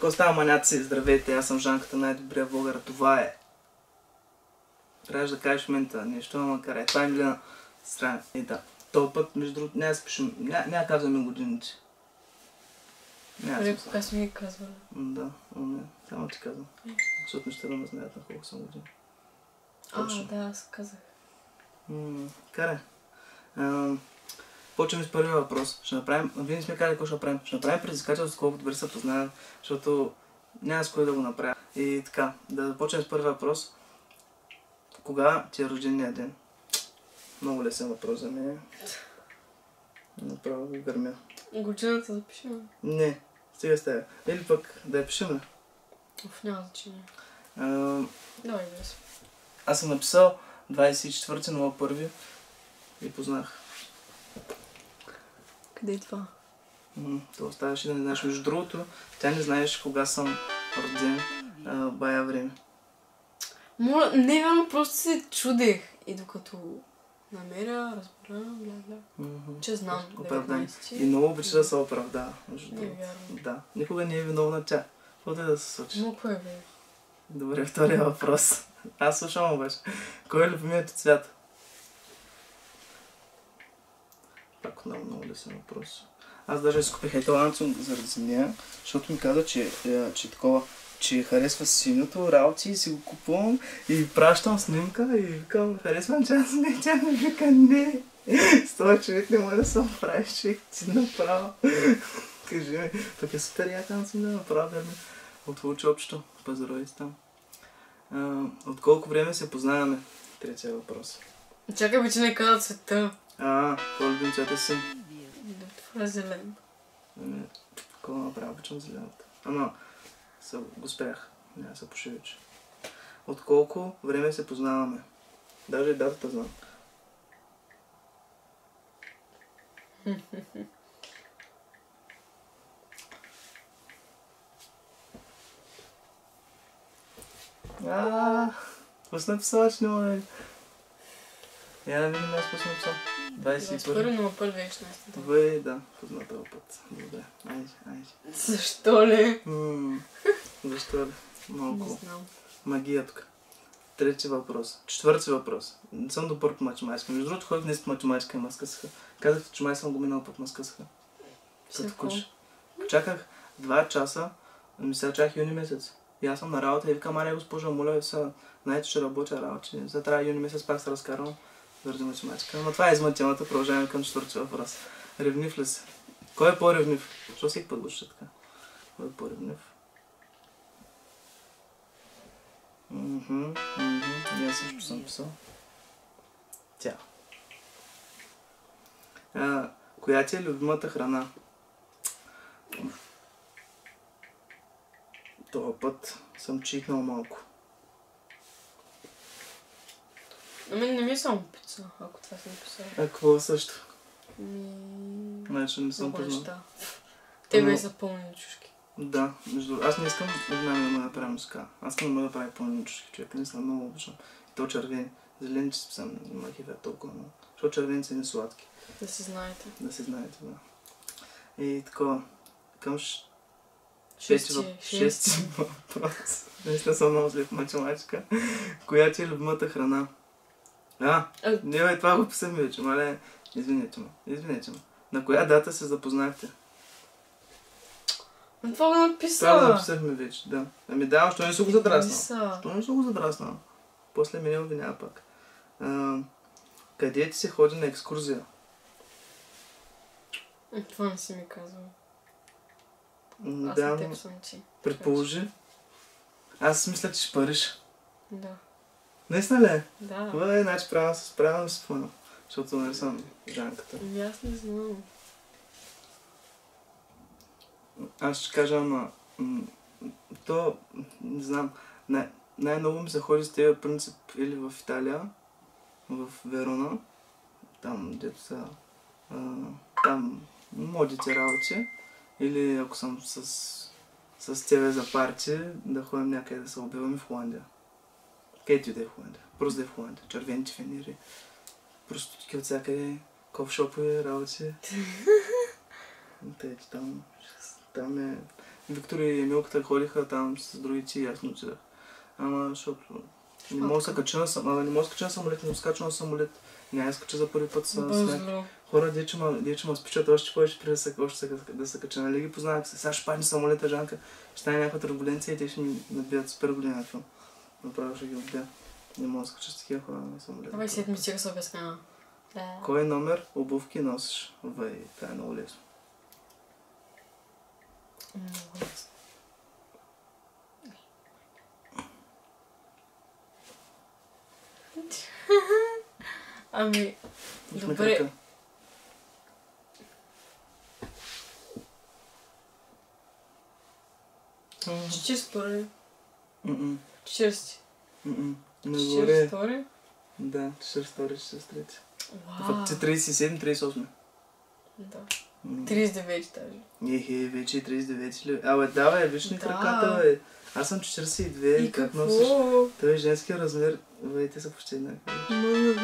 Ко става, маняци? Здравейте, аз съм Жанката, най-добрия българ. Това е. Трябваш да кажеш в момента нещо, ама карай. Това е Милена страна. И да. Този път, между другото, няма да спишем. Няма казваме годините. Али, кога сме ги казвали? Да, не. Само ти казвам. Защото ще да ме знаят на колко съм години. Да, аз казах. Карай. Почваме с първия въпрос. Ще направим... Вие не сме казали какво ще направим. Ще направим предизвикателство, колкото добре се познаем, защото няма с кой да го направя. И така, да започнем с първия въпрос. Кога ти е рождения ден? Много лесен въпрос за мен. Направо го гърмя. Годината да пишем? Не, стига с тея. Или пък да я пишем. Няма значение. Давай, без. Аз съм написал 24.01 и познах. Къде е това? Това оставаше да не знаеш. Между другото, тя не знаеш кога съм роден бая време. Не, вярно, просто се чудех. И докато намеря, разбера, че знам. Оправдание. И много обича да се оправдава. Не е вярно. Да. Никога не е виновна тя. Какво да се случи? Но кой бе? Добре, втория въпрос. Аз слушам обаче. Кой е любимият ти цвят? Пак много лесен въпрос. Аз даже изкупих еталанцо заради нея, защото ми каза, че харесва синьото, работи и си го купувам и пращам снимка и викам, харесвам че аз не, тя ми вика не. С това човек не може да се оправиш, човек ти направо. Кажи ми, тук е супер яка на снимка, направо верно. Отвучи общо, пазарови си там. От колко време се познаваме? Третия въпрос. Чакай бе, че не каза цвета. Какво любим цвета си? Това е зелен. Какво направя, обичам зелената. Ама, го спрях. Няма се пошевича. От колко време се познаваме? Даже и датата знам. Какво си написала, че не мога? Я да видим аз какво си написал. 21. но първи е 16. Добре, да, позна този път. Добре, айде. Защо ли? Защо ли? Малко. Не знам. Магия тук. Трети въпрос. Четвърти въпрос. Не съм добър по математика. Между другото, ходих днес по математика и ма скъсаха. Казахте, че май съм го минал, пък ма скъсаха. Като куч. Чаках 2 часа, ми сега чаках юни месец. И аз съм на работа и викам, Мария госпожа, моля ви са, знаете, че работя работа. За трябва юни месец пак се разкарвам заради математика. Но това е извън темата, продължаваме към четвърти въпрос. Ревнив ли си? Кой е по-ревнив? Защо всеки път го ще така? Кой е по-ревнив? Я също съм писал. Тя. Коя ти е любимата храна? Това път съм читнал малко. На мен не ми е само пица, ако това съм писал. Какво също? Значи не съм познал. Тебе са пълни чушки. Да, аз не искам веднага да ме направя муска. Аз искам да ме направя пълни чушки, човек. Не съм много обичам. И то червени. Зелени, че съм не ма хивя толкова много. Защото червени са не сладки. Да се знаете. Да се знаете, да. И такова. Към шести въпрос. Наистина съм много зле в математика. Коя ти е любимата храна? Не бе, това го писам вече, мале. Извинете ме. На коя дата се запознахте? Това го написа. Това го написахме вече, да. Ами да, що не са го задраснал? После мене обвинява пак. Къде ти се ходи на екскурзия? Това не си ми казвал. Аз Да, на теб съм ти. предположи. Аз мисля, че ще париш. Да. Наистина ли? Да. Значи правилно си спомням. Защото не съм Жанката. Аз не знам. Аз ще кажа, ама... То, не знам, най-много ми се ходи с тези принцип или в Италия, в Верона, там дето са... там модите работи, или ако съм с тебе за парти, да ходим някъде да се убиваме в Холандия. Където и да е в Холандия. Просто да е в Холандия. Червените фенери. Просто такива от всякъде кофшопови работи. Там е... Виктор и Емилката ходиха там с другите и аз не отидах. Ама, защото не мога да се кача на самолет, не мога скача на самолет, няма скача за първи път с някакви хора, дече ма спичат още повече преди да се кача, нали ги познавах се. Сега ще падне самолета, Жанка, ще стане някаква турбуленция и те ще ми набият супер година филм. Направо ще ги отбия. Не мога да скача с такива хора на самолета. Давай след ми стига се обяснява. Кой номер обувки носиш? Това е много лесно. Много лесно. Ами, добре. 42. 40. Нагоре. 42. Да, 42, 43. Вау. 37, 38. Да. 39 даже. Вече 39 ли? Абе, давай, виж ми краката, бе. Аз съм 42. И как какво? носиш? Той е женския размер. Бе, те са почти еднакви.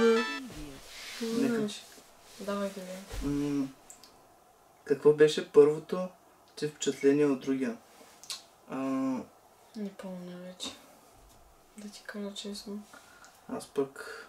Не качи. Давай да видим. Какво беше първото ти впечатление от другия? Не помня вече. Да ти кажа честно. Аз пък...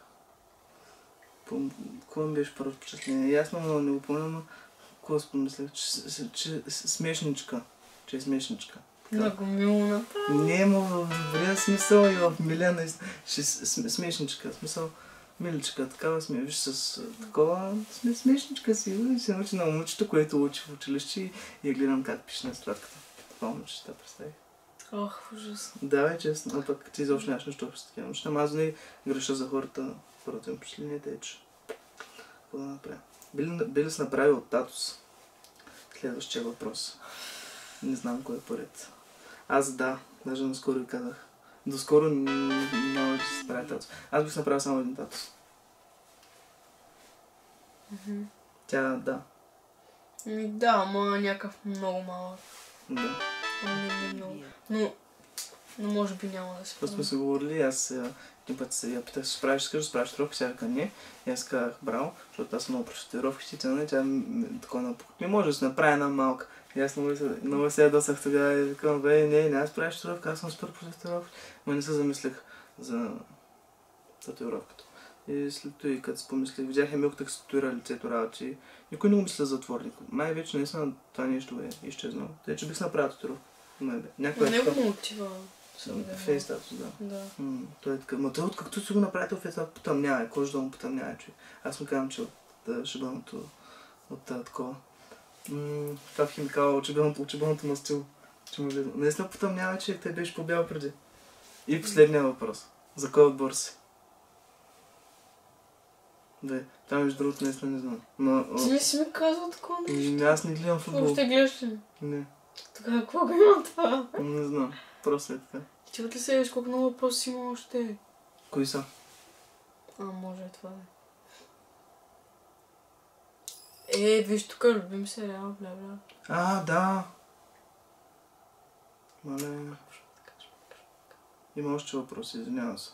Какво ми беше първо впечатление? Ясно, но не го помня, но... Какво си помислях? Че смешничка. Че е смешничка. Много милна. Не, но в добрия смисъл и в милия наистина. Смешничка. В смисъл, миличка, такава сме. Виж с такова смешничка си. Се научи на момичета, което учи в училище и я гледам как пише на сладката. Това момичета, представи. Ох, ужас. Да, бе, честно. А пък ти изобщо нямаш нищо общо с такива неща. Аз не греша за хората. Първото им впечатление е, че... Какво да направя? Би ли се направил от татус? Следващия въпрос. Не знам кой е поред. Аз да, даже наскоро ви казах. Доскоро няма да се прави татус. Аз бих направил само един татус. Тя да. Да, ама някакъв много малък. Да. Не много. Но може би няма да се Това сме се говорили, аз един път я питах, се справиш, справиш трохи, сега каза не. И аз казах браво, защото аз съм много през татуировките, тя такова напукът. Не може да се направи една малка. И аз много се ядосах тогава и викам, бе, не, аз правиш татуировка, аз съм супер през татуировки. Но не се замислих за татуировката. И след това, като си помислих, видях Емилката как се татуира лицето работи. Никой не го мисля за затворник. Май вече наистина това нещо е изчезнало. Тъй, че бих се направил татуировка. На него му отива. Фейс татус, да. Той е така. Ма той откакто си го направите в фейс татус, потъмнява. Кожа да му потъмнява, човек. Аз му казвам, че от шибаното от такова. Това в химикала, очебълното мастило. Наистина потъмнява, че те беше по-бял преди. И последния въпрос. За кой отбор си? Да, там между другото наистина не знам. Ти не си ми казал такова нещо? Аз не гледам футбол. Въобще гледаш ли? Не. Тогава какво го има това? Не знам. Просто е така. Ти от ли се колко много въпроси има още? Кои са? Може е това да. Виж тук любим сериал, бля. Да. Мале. Има още въпроси, извинявам се.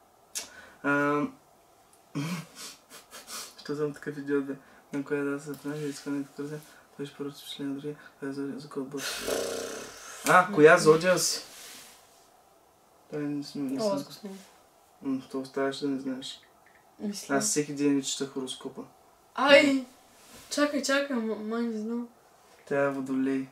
Що съм такъв идиот, бе? На коя да се знае, искане да каза. Той ще първо си на другия. За кой бъд? Коя зодия си? Това не съм. То оставаш да не знаеш. Мисля. Аз всеки ден ми чета хороскопа. Ай! Чакай, май не знам. Тя е водолей.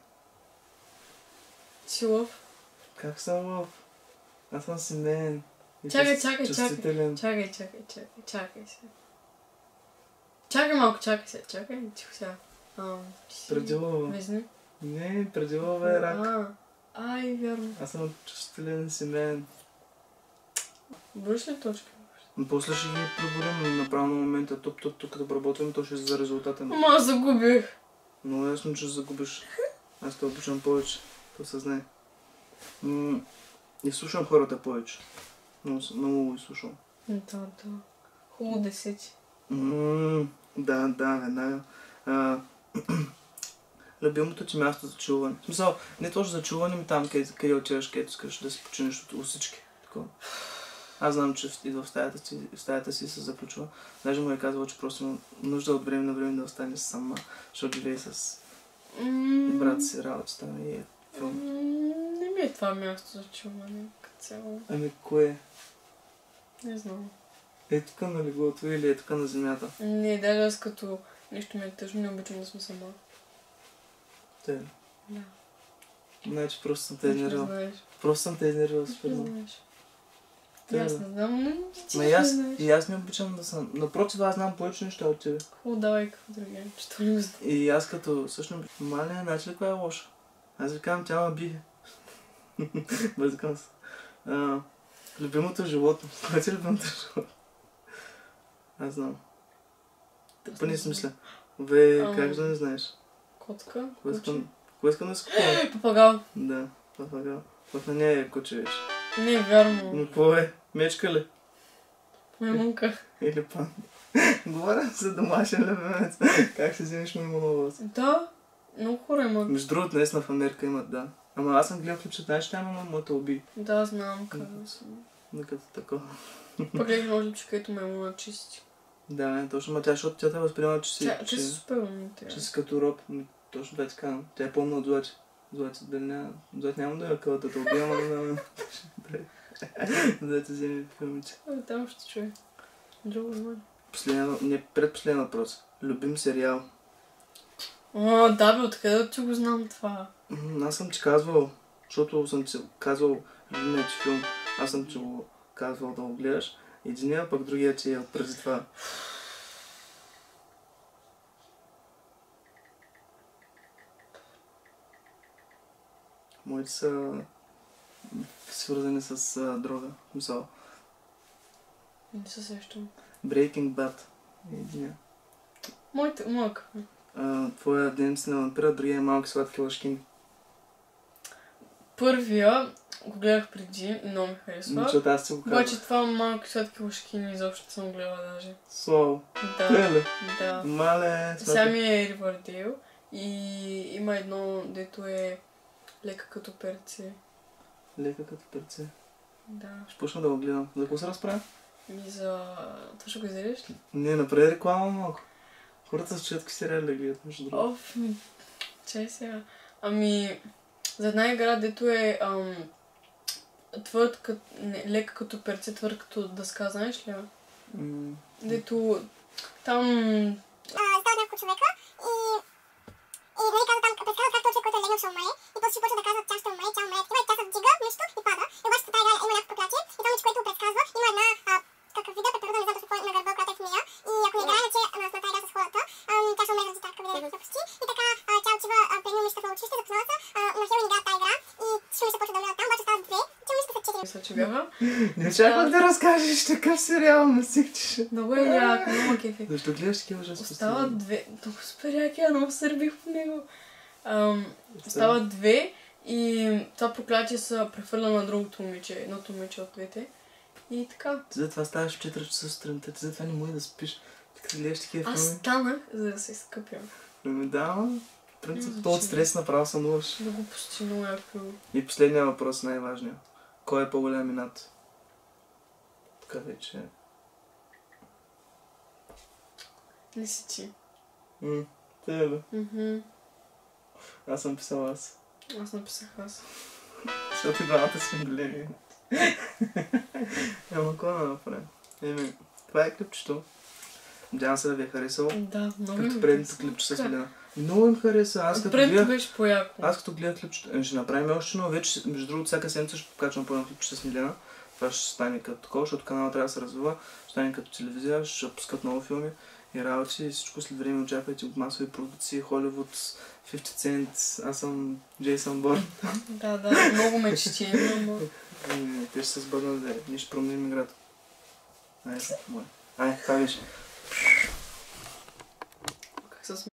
Си лъв? Как съм лъв? Аз съм семейен. Чакай. Чувствителен. Чакай се. Чакай малко, чакай, тихо сега. Преди лъва. Везни? Не, преди лъва е рак. Ай, вярно. Аз съм чувствителен семейен. Броиш ли точки? После ще ги преборим направо на момента. Тук като обработваме, то ще е за резултата. Аз загубих. Много ясно, че загубиш. Аз те обичам повече. То съзнай. И слушам хората повече. Много изслушам. Да. Хубаво десети. Да, веднага. Любимото ти място за чуване. В смисъл, не точно за чуване, ми там, къде отиваш, където искаш да се починеш от всички. Такова. Аз знам, че идва в стаята си се заключва. Даже му е казала, че просто има нужда от време на време да остане сама, защото живее с брат си, работата и е филм. е това място за чуване като цяло? Ами кое? Не знам. Е тук на леглото или е тук на земята? Не, даже аз като нещо ми е тъжно, не обичам да съм сама. Те. Да. Значи просто съм те Не изнервил. знаеш. Просто съм те изнервил Не супер много. знаеш. Те, Аз бе. не знам, но ти Ма не и аз, знаеш. и аз не обичам да съм. Напротив, аз знам повече неща от тебе. Хубаво, давай какво други, че това не го знам. И аз като всъщност малия, значи ли каква е лоша? Аз ви казвам, тя ме бие. Бързикам се. Любимото животно. Кое е любимото животно? Аз знам. Тъпа не си мисля. Как да не знаеш? Котка? Кое Куче? искам да се купувам? Папагал. Да, папагал. Пък на нея е куче вече. Не е вярно. Но какво е? Мечка ли? Маймунка. Или пан? Говоря за домашен любимец. Как се вземеш маймунова? Да, много хора имат. Между другото, наистина в Америка имат, да. Ама аз съм гледал клипчета, знаеш, тя има моята уби. Да, знам как съм. Като такова. Пък гледах едно липче, където маймуна чисти. Да, не, точно, ма защото тя те възприема, че си... Тя е супер умна. че си като роб. Точно това ти казвам. Тя е по-умна от Злати. Злати няма да я кълта, да убия, ама да те вземе филмите. Там ще чуя. Друго знам. Предпоследен въпрос. Любим сериал. О, да бе, откъде ти го знам това? Аз съм ти казвал, защото съм ти казвал любимият ти филм. Аз съм ти го казвал да го гледаш. Единия, пък другия ти е преди това. Моите са свързани с дрога. Мисъл. Не се сещам. Breaking Bad е единия. Моя Твоя Дневници на вампира, другия е Малки сладки лъжкини. Първия го гледах преди и много ми харесва. Защото аз си го казвам. Обаче това малки сладки лъжкини изобщо не съм гледала даже. Слава. Да, Ли? да. Мале, Сега ми е Ривърдейл и има едно, дето е лека като перце. Лека като перце. Да. Ще почна да го гледам. За какво се разправя? И за... Това ще го изядеш ли? Не, направи реклама малко. Хората с четки сериали да гледат, между другото. Оф, чай сега. Ами, за една игра, дето е твърд като... лека като перце, твърд като дъска, знаеш ли? Дето там... Става няколко човека и нали казва там, предсказват как този, който е легнал, ще умре. И после ще почва да казват, тя ще умре, тя умре. Такива и тя се вдига нещо и пада. И обаче в тази игра има някакво проклятие. И това, което предсказва, има една какъв вида пеперуда, не знам точно какво е на гърба, която е в нея. И ако не играе, че на тази игра с хората, тя ще умре заради тази вида глупости. И така тя отива при едно момичета в училище, запознава се, на Хелоуин играят тази игра и всички момичета почват да умират там, обаче стават две, че момичета са четири. Мисля, че бяха. Не очаквах да разкажеш такъв сериал, ме сикчеш. Много е як, много кефи. Защо гледаш такива ужасни Остават две... Много супер як е, много сърбих по него. Остават две и това проклятие се прехвърля на другото момиче, едното момиче от двете. И така. Ти затова ставаш в 4 часа сутринта, ти затова не можеш да спиш. Така гледаш такива Аз филми. станах, за да се изкъпя. Да, в принцип, Звучи. то от стрес направо сънуваш. Да го почти много яко. И последния въпрос, най-важният. Кой е по-голям инат? Така вече е. Не си ти. Те е ли? Аз съм писал аз. написах аз. Защото двамата сме големи. Ама какво да направим? Това е клипчето. Надявам се да ви е харесало. Да, много ми Като предното клипче с Милена. Много им хареса. Предното беше по-яко. Аз като гледах клипчето, ще направим още едно. Вече, между другото, всяка седмица ще покачвам по едно клипче с Милена. Това ще стане като такова, защото канала трябва да се развива. Ще стане като телевизия, ще пускат много филми и работи. И всичко след време очаквайте от масови продукции, Холивуд, 50 Cent, аз съм Джейсън Борн. Да, много мечти. Те ще се сбъднат, да ние ще променим играта. Ай, това беше. Как се